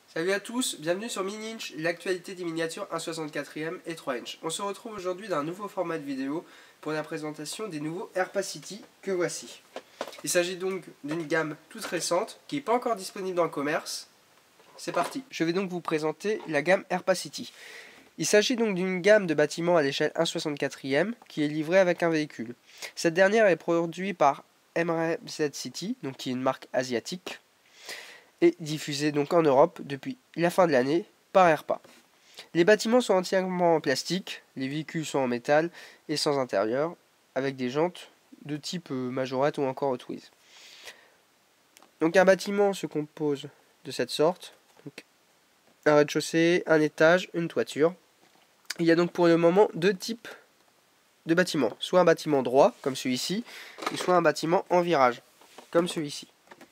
Salut à tous, bienvenue sur Mini Inch, l'actualité des miniatures 1/64 et 3 inch. On se retrouve aujourd'hui dans un nouveau format de vidéo pour la présentation des nouveaux Airpacity que voici. Il s'agit donc d'une gamme toute récente qui n'est pas encore disponible dans le commerce. C'est parti. Je vais donc vous présenter la gamme Airpacity. Il s'agit donc d'une gamme de bâtiments à l'échelle 1/64 qui est livrée avec un véhicule. Cette dernière est produite par MRZ City, donc qui est une marque asiatique, et diffusée donc en Europe depuis la fin de l'année par Airpa. Les bâtiments sont entièrement en plastique, les véhicules sont en métal et sans intérieur, avec des jantes de type Majorette ou encore Hot Wheels. Donc un bâtiment se compose de cette sorte, donc un rez-de-chaussée, un étage, une toiture. Il y a donc pour le moment deux types de bâtiments, soit un bâtiment droit comme celui-ci, et soit un bâtiment en virage comme celui-ci.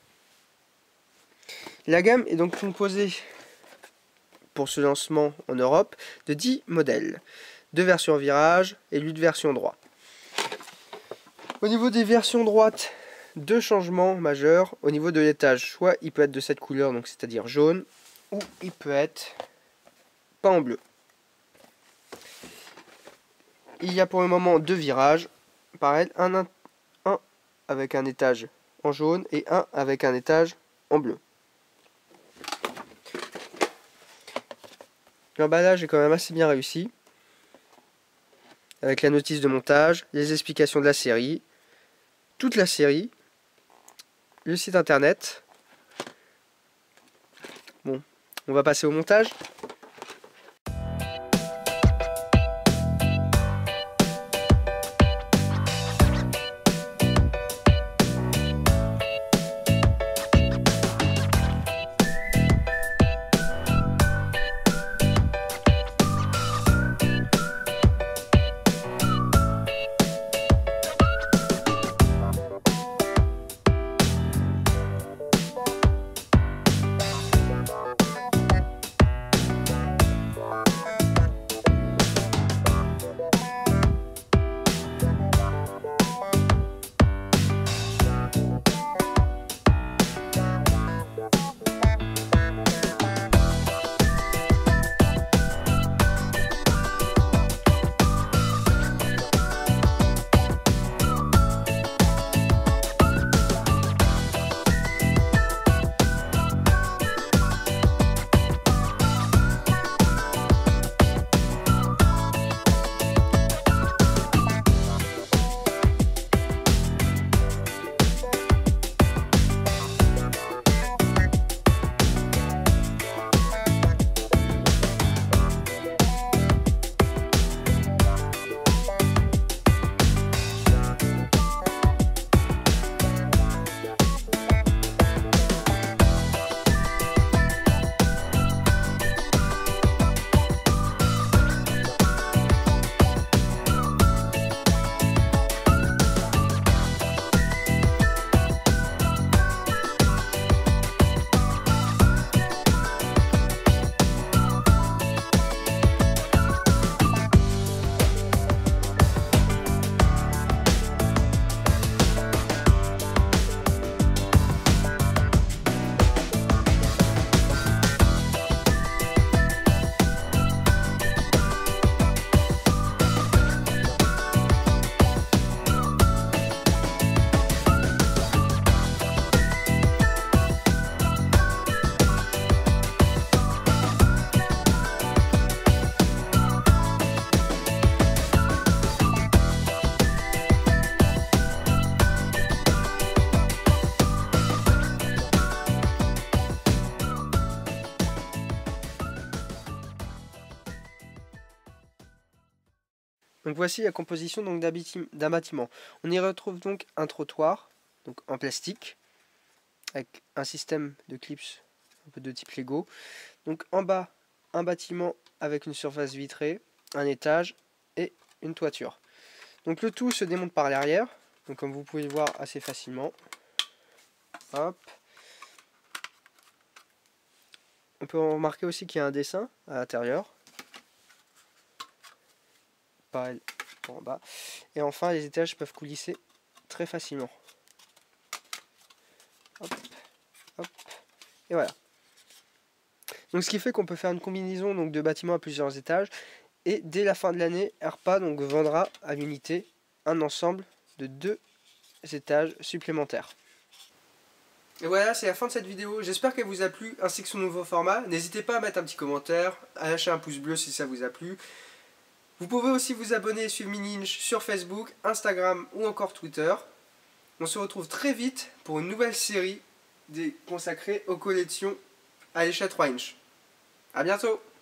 La gamme est donc composée, pour ce lancement en Europe, de 10 modèles, 2 versions virage et 8 versions droit. Au niveau des versions droites, 2 changements majeurs. Au niveau de l'étage, soit il peut être de cette couleur, donc c'est-à-dire jaune, ou il peut être peint en bleu. Il y a pour le moment 2 virages, pareil, un avec un étage en jaune et un avec un étage en bleu. L'emballage est quand même assez bien réussi, avec la notice de montage, les explications de la série, toute la série, le site internet. Bon, on va passer au montage. Donc voici la composition d'un bâtiment. On y retrouve donc un trottoir, donc en plastique, avec un système de clips un peu de type Lego. Donc en bas, un bâtiment avec une surface vitrée, un étage et une toiture. Donc le tout se démonte par l'arrière, donc comme vous pouvez le voir assez facilement. Hop. On peut remarquer aussi qu'il y a un dessin à l'intérieur. Pareil pour en bas. Et enfin, les étages peuvent coulisser très facilement. Hop, hop, et voilà. Donc ce qui fait qu'on peut faire une combinaison donc, de bâtiments à plusieurs étages. Et dès la fin de l'année, Airpa donc, vendra à l'unité un ensemble de 2 étages supplémentaires. Et voilà, c'est la fin de cette vidéo. J'espère qu'elle vous a plu, ainsi que son nouveau format. N'hésitez pas à mettre un petit commentaire, à lâcher un pouce bleu si ça vous a plu. Vous pouvez aussi vous abonner et suivre Mini-Inch sur Facebook, Instagram ou encore Twitter. On se retrouve très vite pour une nouvelle série consacrée aux collections à l'échelle 3 inch. A bientôt!